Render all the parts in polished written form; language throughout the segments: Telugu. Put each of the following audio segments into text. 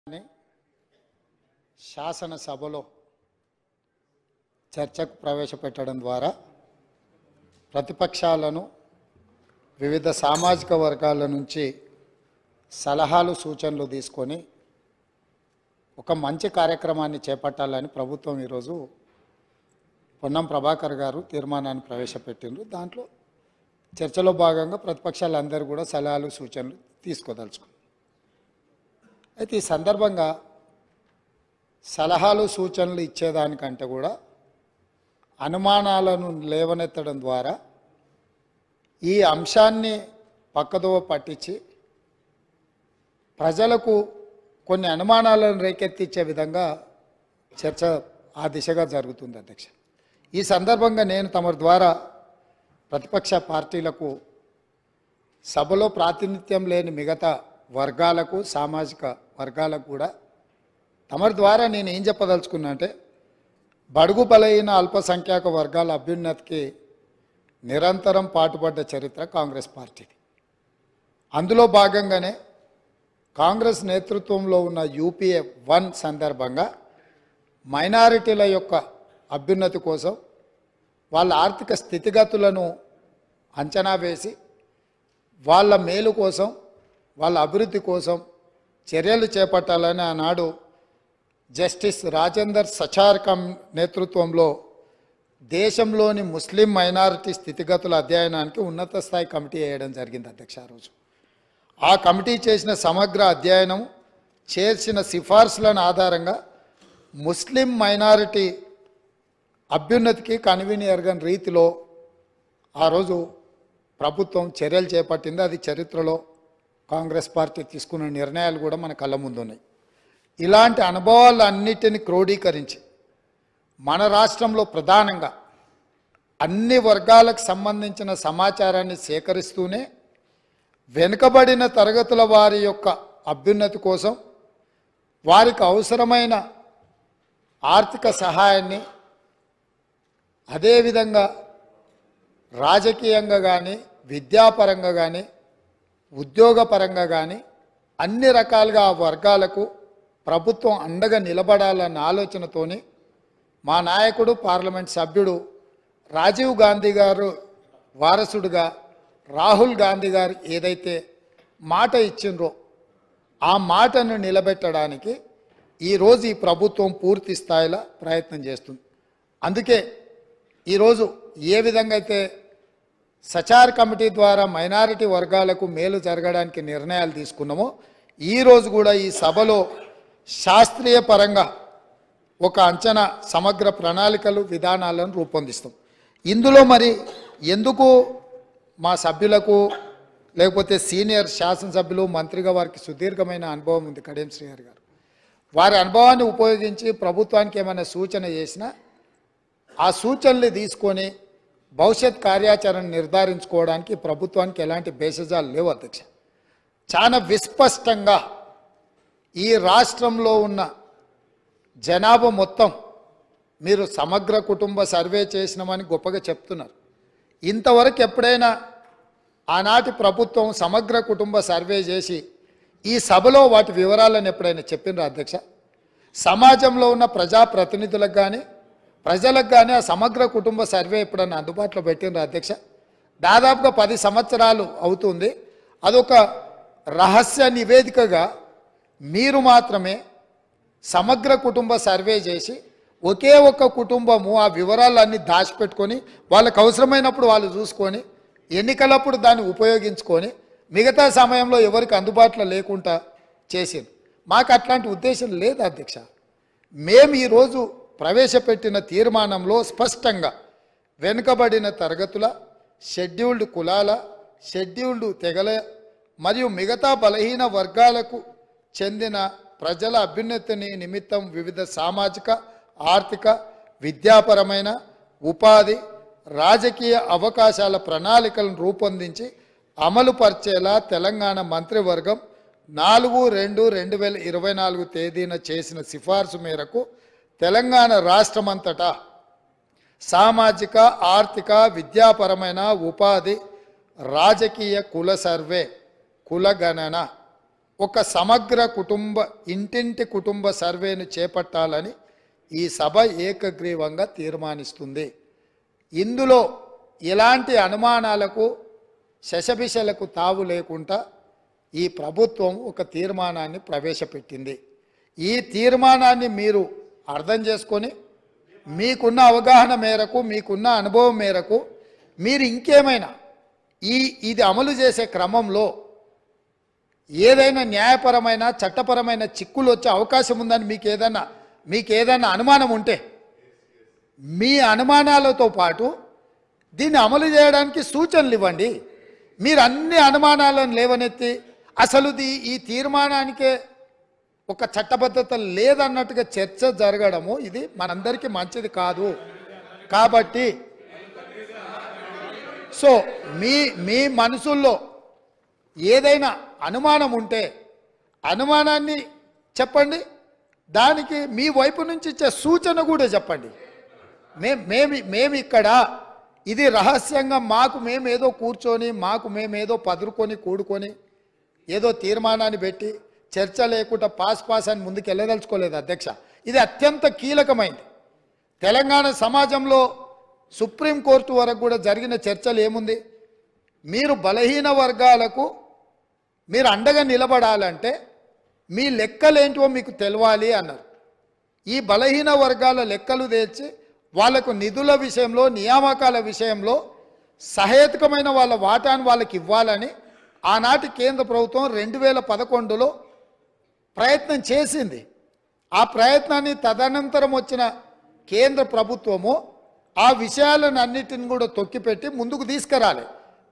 శాసనసభలో చర్చకు ప్రవేశపెట్టడం ద్వారా ప్రతిపక్షాలను వివిధ సామాజిక వర్గాల నుంచి సలహాలు సూచనలు తీసుకొని ఒక మంచి కార్యక్రమాన్ని చేపట్టాలని ప్రభుత్వం ఈరోజు పొన్నం ప్రభాకర్ గారు తీర్మానాన్ని ప్రవేశపెట్టిండ్రు. దాంట్లో చర్చలో భాగంగా ప్రతిపక్షాలందరూ కూడా సలహాలు సూచనలు తీసుకోదలుచుకున్నారు. అయితే ఈ సందర్భంగా సలహాలు సూచనలు ఇచ్చేదానికంటే కూడా అనుమానాలను లేవనెత్తడం ద్వారా ఈ అంశాన్ని పక్కదోవ పట్టించి ప్రజలకు కొన్ని అనుమానాలను రేకెత్తించే విధంగా చర్చ ఆ దిశగా జరుగుతుంది అధ్యక్ష. ఈ సందర్భంగా నేను తమ ద్వారా ప్రతిపక్ష పార్టీలకు సభలో ప్రాతినిధ్యం లేని మిగతా వర్గాలకు సామాజిక వర్గాలకు కూడా తమ ద్వారా నేను ఏం చెప్పదలుచుకున్నా అంటే బడుగు బలైన అల్పసంఖ్యాక వర్గాల అభ్యున్నతికి నిరంతరం పాటుపడ్డ చరిత్ర కాంగ్రెస్ పార్టీది. అందులో భాగంగానే కాంగ్రెస్ నేతృత్వంలో ఉన్న యూపీఏ 1 సందర్భంగా మైనారిటీల యొక్క అభ్యున్నతి కోసం వాళ్ళ ఆర్థిక స్థితిగతులను అంచనా వేసి వాళ్ళ మేలు కోసం వాళ్ళ అభివృద్ధి కోసం చర్యలు చేపట్టాలని ఆనాడు జస్టిస్ రాజేందర్ సచార్కం నేతృత్వంలో దేశంలోని ముస్లిం మైనారిటీ స్థితిగతుల అధ్యయనానికి ఉన్నత స్థాయి కమిటీ వేయడం జరిగింది అధ్యక్ష. ఆ రోజు ఆ కమిటీ చేసిన సమగ్ర అధ్యయనం చేసిన సిఫార్సులను ఆధారంగా ముస్లిం మైనారిటీ అభ్యున్నతికి కన్వీనియర్గన్ రీతిలో ఆ రోజు ప్రభుత్వం చర్యలు చేపట్టింది. అది చరిత్రలో కాంగ్రెస్ పార్టీ తీసుకున్న నిర్ణయాలు కూడా మన కళ్ళ ముందు ఉన్నాయి. ఇలాంటి అనుభవాలన్నిటిని క్రోడీకరించి మన రాష్ట్రంలో ప్రధానంగా అన్ని వర్గాలకు సంబంధించిన సమాచారాన్ని సేకరిస్తూనే వెనుకబడిన తరగతుల వారి యొక్క అభ్యున్నతి కోసం వారికి అవసరమైన ఆర్థిక సహాయాన్ని అదేవిధంగా రాజకీయంగా కానీ విద్యాపరంగా కానీ ఉద్యోగపరంగా కానీ అన్ని రకాలుగా ఆ వర్గాలకు ప్రభుత్వం అండగా నిలబడాలన్న ఆలోచనతోని మా నాయకుడు పార్లమెంట్ సభ్యుడు రాజీవ్ గాంధీ గారు వారసుడుగా రాహుల్ గాంధీ గారు ఏదైతే మాట ఇచ్చిండ్రో ఆ మాటను నిలబెట్టడానికి ఈరోజు ఈ ప్రభుత్వం పూర్తి స్థాయిలో ప్రయత్నం చేస్తుంది. అందుకే ఈరోజు ఏ విధంగా అయితే సచార్ కమిటీ ద్వారా మైనారిటీ వర్గాలకు మేలు జరగడానికి నిర్ణయాలు తీసుకున్నామో ఈరోజు కూడా ఈ సభలో శాస్త్రీయ పరంగా ఒక అంచనా సమగ్ర ప్రణాళికలు విధానాలను రూపొందిస్తాం. ఇందులో మరి ఎందుకు మా సభ్యులకు లేకపోతే సీనియర్ శాసనసభ్యులు మంత్రిగా వారికి సుదీర్ఘమైన అనుభవం ఉంది కడియం శ్రీహరి గారు, వారి అనుభవాన్ని ఉపయోగించి ప్రభుత్వానికి ఏమైనా సూచన చేసినా ఆ సూచనలు తీసుకొని భవిష్యత్ కార్యాచరణ నిర్ధారించుకోవడానికి ప్రభుత్వానికి ఎలాంటి భేషజాలు లేవు అధ్యక్ష. చాలా విస్పష్టంగా ఈ రాష్ట్రంలో ఉన్న జనాభా మొత్తం మీరు సమగ్ర కుటుంబ సర్వే చేసినామని గొప్పగా చెప్తున్నారు. ఇంతవరకు ఎప్పుడైనా ఆనాటి ప్రభుత్వం సమగ్ర కుటుంబ సర్వే చేసి ఈ సభలో వాటి వివరాలను ఎప్పుడైనా చెప్పినరా అధ్యక్ష? సమాజంలో ఉన్న ప్రజాప్రతినిధులకు కానీ ప్రజలకు కానీ ఆ సమగ్ర కుటుంబ సర్వే ఎప్పుడన్నా అందుబాటులో పెట్టినరా అధ్యక్ష? దాదాపుగా 10 సంవత్సరాలు అవుతుంది. అదొక రహస్య నివేదికగా మీరు మాత్రమే సమగ్ర కుటుంబ సర్వే చేసి ఒకే ఒక్క కుటుంబము ఆ వివరాలన్నీ దాచిపెట్టుకొని వాళ్ళకు అవసరమైనప్పుడు వాళ్ళు చూసుకొని ఎన్నికలప్పుడు దాన్ని ఉపయోగించుకొని మిగతా సమయంలో ఎవరికి అందుబాటులో లేకుండా చేసింది. మాకు అట్లాంటి ఉద్దేశం లేదు అధ్యక్ష. మేము ఈరోజు ప్రవేశపెట్టిన తీర్మానంలో స్పష్టంగా వెనుకబడిన తరగతుల, షెడ్యూల్డ్ కులాల, షెడ్యూల్డ్ తెగల మరియు మిగతా బలహీన వర్గాలకు చెందిన ప్రజల అభ్యున్నతిని నిమిత్తం వివిధ సామాజిక, ఆర్థిక, విద్యాపరమైన, ఉపాధి, రాజకీయ అవకాశాల ప్రణాళికలను రూపొందించి అమలు పరిచేలా తెలంగాణ మంత్రివర్గం 4/2/2024 తేదీన చేసిన సిఫార్సు మేరకు తెలంగాణ రాష్ట్రమంతటా సామాజిక, ఆర్థిక, విద్యాపరమైన, ఉపాధి, రాజకీయ కుల సర్వే, కుల గణన ఒక సమగ్ర ఇంటింటి కుటుంబ సర్వేను చేపట్టాలని ఈ సభ ఏకగ్రీవంగా తీర్మానిస్తుంది. ఇందులో ఎలాంటి అనుమానాలకు శశబిషలకు తావు లేకుండా ఈ ప్రభుత్వం ఒక తీర్మానాన్ని ప్రవేశపెట్టింది. ఈ తీర్మానాన్ని మీరు అర్థం చేసుకొని మీకున్న అవగాహన మేరకు, మీకున్న అనుభవం మేరకు మీరు ఇంకేమైనా ఇది అమలు చేసే క్రమంలో ఏదైనా న్యాయపరమైన చట్టపరమైన చిక్కులు వచ్చే అవకాశం ఉందని మీకు ఏదైనా అనుమానం ఉంటే మీ అనుమానాలతో పాటు దీన్ని అమలు చేయడానికి సూచనలు ఇవ్వండి. మీరు అన్ని అనుమానాలను లేవనెత్తి అసలు ఈ తీర్మానానికే ఒక చట్టబద్ధత లేదన్నట్టుగా చర్చ జరగడము ఇది మనందరికీ మంచిది కాదు. కాబట్టి సో మీ మనసుల్లో ఏదైనా అనుమానం ఉంటే అనుమానాన్ని చెప్పండి, దానికి మీ వైపు నుంచి ఇచ్చే సూచన కూడా చెప్పండి. మేము ఇక్కడ ఇది రహస్యంగా మేమేదో కూర్చొని మేమేదో కూడుకొని ఏదో తీర్మానాన్ని పెట్టి చర్చ లేకుండా పాస్ అని ముందుకు వెళ్ళదలుచుకోలేదు అధ్యక్ష. ఇది అత్యంత కీలకమైంది. తెలంగాణ సమాజంలో సుప్రీంకోర్టు వరకు కూడా జరిగిన చర్చలు ఏముంది, మీరు బలహీన వర్గాలకు మీరు అండగా నిలబడాలంటే మీ లెక్కలేంటివో మీకు తెలవాలి అన్నారు. ఈ బలహీన వర్గాల లెక్కలు తెచ్చి వాళ్లకు నిధుల విషయంలో, నియామకాల విషయంలో సహేతుకమైన వాళ్ళ వాటాను వాళ్ళకి ఇవ్వాలని ఆనాటి కేంద్ర ప్రభుత్వం 2011లో ప్రయత్నం చేసింది. ఆ ప్రయత్నాన్ని తదనంతరం వచ్చిన కేంద్ర ప్రభుత్వము ఆ విషయాలను అన్నిటిని కూడా తొక్కిపెట్టి ముందుకు తీసుకురాలి.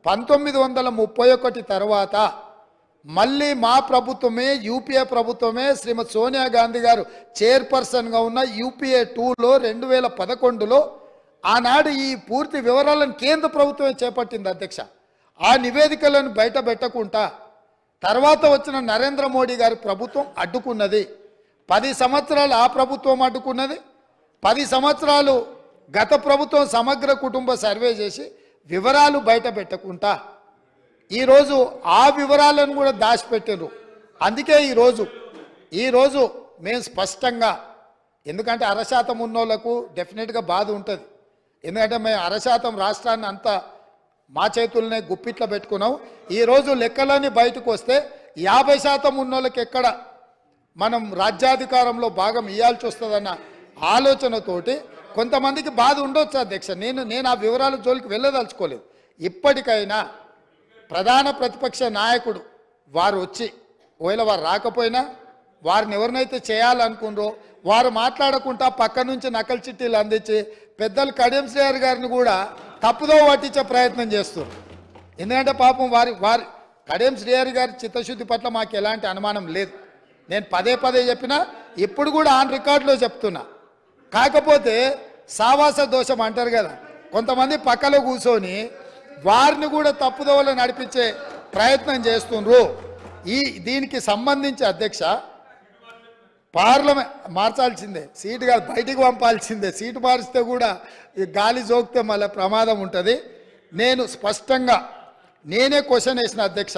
1931 తర్వాత మళ్ళీ మా ప్రభుత్వమే, యూపీఏ ప్రభుత్వమే, శ్రీమతి సోనియా గాంధీ గారు చైర్పర్సన్గా ఉన్న యూపీఏ 2లో 2011లో ఆనాడు ఈ పూర్తి వివరాలను కేంద్ర ప్రభుత్వమే చేపట్టింది అధ్యక్ష. ఆ నివేదికలను బయట పెట్టకుండా తర్వాత వచ్చిన నరేంద్ర మోడీ గారి ప్రభుత్వం అడ్డుకున్నది. 10 సంవత్సరాలు ఆ ప్రభుత్వం అడ్డుకున్నది. 10 సంవత్సరాలు గత ప్రభుత్వం సమగ్ర కుటుంబ సర్వే చేసి వివరాలు బయట పెట్టకుండా ఈరోజు ఆ వివరాలను కూడా దాచిపెట్టారు. అందుకే ఈరోజు మేము స్పష్టంగా, ఎందుకంటే 1% ఉన్నోళ్లకు డెఫినెట్గా బాధ ఉంటుంది. ఎందుకంటే మేము 1% రాష్ట్రాన్ని అంతా మా చేతుల్నే గుప్పిట్లో పెట్టుకున్నాం. ఈరోజు లెక్కలన్నీ బయటకు వస్తే 50% ఉన్నోళ్ళకి ఎక్కడ మనం రాజ్యాధికారంలో భాగం ఇవ్వాల్సి వస్తుందన్న ఆలోచనతోటి కొంతమందికి బాధ ఉండొచ్చు అధ్యక్ష. నేను ఆ వివరాల జోలికి వెళ్ళదలుచుకోలేదు. ఇప్పటికైనా ప్రధాన ప్రతిపక్ష నాయకుడు వారు వచ్చి, ఒకవేళ వారు రాకపోయినా వారిని ఎవరినైతే చేయాలనుకున్నారో వారు మాట్లాడకుండా పక్క నుంచి నకలు చిట్టీలు అందించి పెద్దలు కడియం శ్రీహరి గారిని కూడా తప్పుదో పట్టించే ప్రయత్నం చేస్తారు. ఎందుకంటే పాపం వారి కడియం శ్రీహరి గారి చిత్తశుద్ధి పట్ల మాకు ఎలాంటి అనుమానం లేదు. నేను పదే చెప్పినా, ఇప్పుడు కూడా ఆన్ రికార్డులో చెప్తున్నా. కాకపోతే సావాస దోషం అంటారు కదా, కొంతమంది పక్కలో కూర్చొని వారిని కూడా తప్పుదోవలో నడిపించే ప్రయత్నం చేస్తుండ్రు. దీనికి సంబంధించి అధ్యక్ష పార్లమెంట్ మార్చాల్సిందే, సీటు కాదు బయటికి పంపాల్సిందే. సీటు మారిస్తే కూడా గాలి జోకితే మళ్ళీ ప్రమాదం ఉంటుంది. నేను స్పష్టంగా నేనే క్వశ్చన్ వేసిన అధ్యక్ష.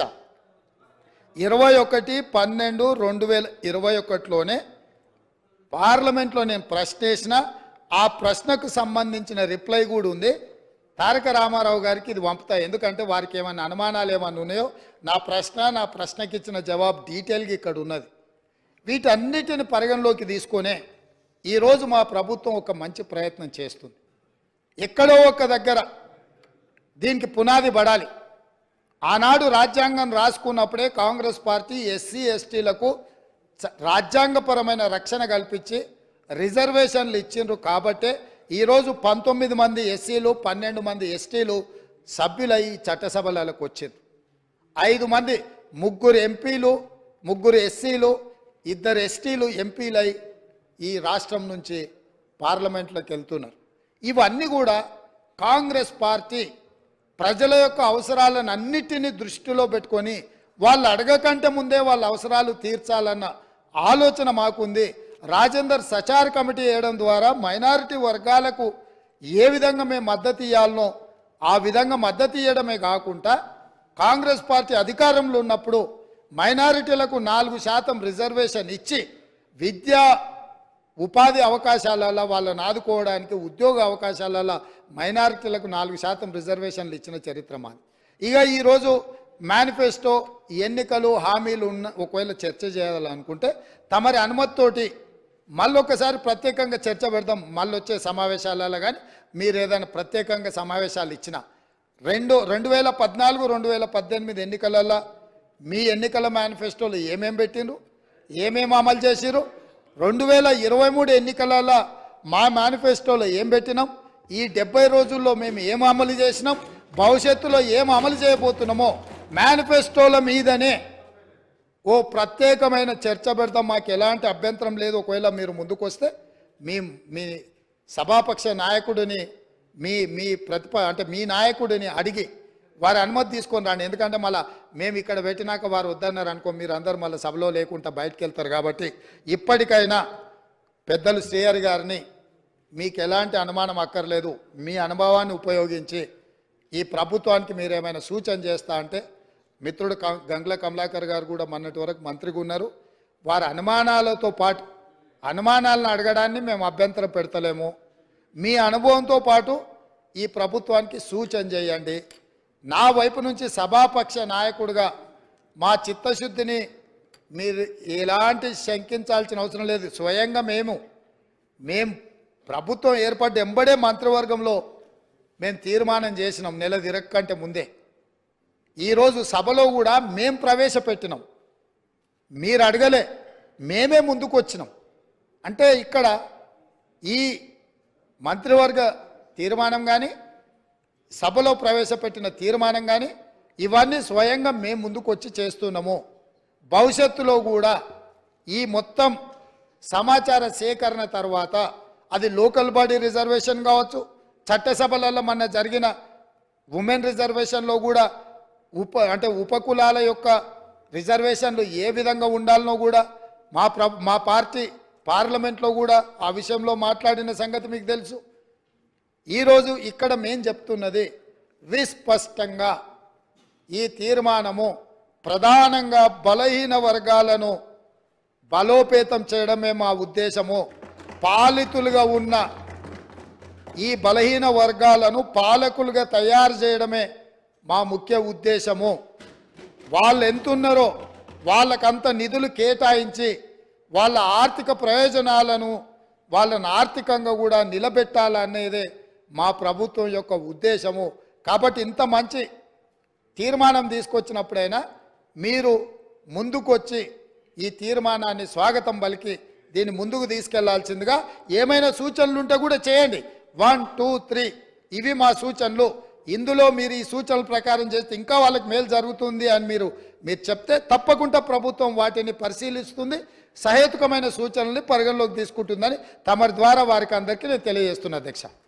21/12/2021లోనే పార్లమెంట్లో నేను ప్రశ్న వేసిన, ఆ ప్రశ్నకు సంబంధించిన రిప్లై కూడా ఉంది. తారక రామారావు గారికి ఇది పంపుతా, ఎందుకంటే వారికి ఏమైనా అనుమానాలు ఏమైనా ఉన్నాయో నా ప్రశ్నకి ఇచ్చిన జవాబు డీటెయిల్గా ఇక్కడ ఉన్నది. వీటన్నిటిని పరిగణలోకి తీసుకొనే ఈరోజు మా ప్రభుత్వం ఒక మంచి ప్రయత్నం చేస్తుంది. ఎక్కడో ఒక దగ్గర దీనికి పునాది పడాలి. ఆనాడు రాజ్యాంగం రాసుకున్నప్పుడే కాంగ్రెస్ పార్టీ ఎస్సీ ఎస్టీలకు రాజ్యాంగపరమైన రక్షణ కల్పించి రిజర్వేషన్లు ఇచ్చిండ్రు. కాబట్టే ఈరోజు 19 మంది ఎస్సీలు 12 మంది ఎస్టీలు సభ్యులై చట్టసభలకు వచ్చారు. 5 మంది, 3 ఎంపీలు, 3 ఎస్సీలు, 2 ఎస్టీలు ఎంపీలై ఈ రాష్ట్రం నుంచి పార్లమెంట్లోకి వెళ్తున్నారు. ఇవన్నీ కూడా కాంగ్రెస్ పార్టీ ప్రజల యొక్క అవసరాలను అన్నిటినీ దృష్టిలో పెట్టుకొని వాళ్ళు అడగకంటే ముందే వాళ్ళ అవసరాలు తీర్చాలన్న ఆలోచన మాకుంది. రాజేందర్ సచార్ కమిటీ వేయడం ద్వారా మైనారిటీ వర్గాలకు ఏ విధంగా మేము మద్దతు ఇవ్వాలనో ఆ విధంగా మద్దతు ఇవ్వడమే కాకుండా కాంగ్రెస్ పార్టీ అధికారంలో ఉన్నప్పుడు మైనారిటీలకు 4% రిజర్వేషన్ ఇచ్చి విద్యా ఉపాధి అవకాశాలలో వాళ్ళని ఆదుకోవడానికి ఉద్యోగ అవకాశాలలో మైనారిటీలకు 4% రిజర్వేషన్లు ఇచ్చిన చరిత్ర మాది. ఇక ఈరోజు మేనిఫెస్టో ఎన్నికలు హామీలు ఉన్న ఒకవేళ చర్చ చేయాలనుకుంటే తమరి అనుమతితోటి మళ్ళొకసారి ప్రత్యేకంగా చర్చ పెడదాం. మళ్ళీ వచ్చే సమావేశాలలో కానీ మీరు ఏదైనా ప్రత్యేకంగా సమావేశాలు ఇచ్చిన 2014 2018 ఎన్నికలలో మీ ఎన్నికల మేనిఫెస్టోలో ఏమేం పెట్టిండ్రు, ఏమేమి అమలు చేసిరు, 2023 ఎన్నికలలో మా మేనిఫెస్టోలో ఏం పెట్టినాం, ఈ 70 రోజుల్లో మేము ఏం అమలు చేసినాం, భవిష్యత్తులో ఏం అమలు చేయబోతున్నామో మేనిఫెస్టోల మీదనే ఓ ప్రత్యేకమైన చర్చ పెడతాం. మాకు ఎలాంటి అభ్యంతరం లేదు. ఒకవేళ మీరు ముందుకు వస్తే మీ సభాపక్ష నాయకుడిని మీ మీ నాయకుడిని అడిగి వారి అనుమతి తీసుకొని రాండి. ఎందుకంటే మళ్ళీ మేము ఇక్కడ పెట్టినాక వారు వద్దన్నారు అనుకో, మీరు అందరు మళ్ళీ సభలో లేకుండా బయటకు వెళ్తారు. కాబట్టి ఇప్పటికైనా పెద్దలు శ్రీహరి గారిని మీకు ఎలాంటి అనుమానం అక్కర్లేదు, మీ అనుభవాన్ని ఉపయోగించి ఈ ప్రభుత్వానికి మీరు ఏమైనా సూచన చేస్తా అంటే మిత్రుడు గంగుల కమలాకర్ గారు కూడా మొన్నటి వరకు మంత్రిగా ఉన్నారు. వారి అనుమానాలతో పాటు అనుమానాలను అడగడాన్ని మేము అభ్యంతరం పెడతలేము. మీ అనుభవంతో పాటు ఈ ప్రభుత్వానికి సూచన చేయండి. నా వైపు నుంచి సభాపక్ష నాయకుడిగా మా చిత్తశుద్ధిని మీరు ఎలాంటి శంకించాల్సిన అవసరం లేదు. స్వయంగా మేము ప్రభుత్వం ఏర్పడ్డ ఎంబడే మంత్రివర్గంలో మేము తీర్మానం చేసినాం నెల తిరగకంటే ముందే. ఈరోజు సభలో కూడా మేము ప్రవేశపెట్టినాం, మీరు అడగలే, మేమే ముందుకు వచ్చినాం. అంటే ఇక్కడ ఈ మంత్రివర్గ తీర్మానం కానీ సభలో ప్రవేశపెట్టిన తీర్మానం కానీ ఇవన్నీ స్వయంగా మేము ముందుకు వచ్చి చేస్తున్నాము. భవిష్యత్తులో కూడా ఈ మొత్తం సమాచార సేకరణ తర్వాత అది లోకల్ బాడీ రిజర్వేషన్ కావచ్చు, చట్టసభలలో మన జరిగిన ఉమెన్ రిజర్వేషన్లో కూడా ఉపకులాల యొక్క రిజర్వేషన్లు ఏ విధంగా ఉండాలనో కూడా మా పార్టీ పార్లమెంట్లో కూడా ఆ విషయంలో మాట్లాడిన సంగతి మీకు తెలుసు. ఈరోజు ఇక్కడ మేం చెప్తున్నది విస్పష్టంగా ఈ తీర్మానము ప్రధానంగా బలహీన వర్గాలను బలోపేతం చేయడమే మా ఉద్దేశము. పాలితులుగా ఉన్న ఈ బలహీన వర్గాలను పాలకులుగా తయారు చేయడమే మా ముఖ్య ఉద్దేశము. వాళ్ళు ఎంతున్నారో వాళ్ళకంత నిధులు కేటాయించి వాళ్ళ ఆర్థిక ప్రయోజనాలను వాళ్ళని ఆర్థికంగా కూడా నిలబెట్టాలనేదే మా ప్రభుత్వం యొక్క ఉద్దేశము. కాబట్టి ఇంత మంచి తీర్మానం తీసుకొచ్చినప్పుడైనా మీరు ముందుకొచ్చి ఈ తీర్మానాన్ని స్వాగతం పలికి దీన్ని ముందుకు తీసుకెళ్లాల్సిందిగా ఏమైనా సూచనలు ఉంటే కూడా చేయండి. 1, 2, 3 ఇవి మా సూచనలు. ఇందులో మీరు ఈ సూచనల ప్రకారం చేస్తే ఇంకా వాళ్ళకి మేలు జరుగుతుంది అని మీరు చెప్తే తప్పకుండా ప్రభుత్వం వాటిని పరిశీలిస్తుంది, సహేతుకమైన సూచనల్ని పరిగణలోకి తీసుకుంటుందని తమరి ద్వారా వారికి అందరికీ నేను తెలియజేస్తున్నా అధ్యక్ష.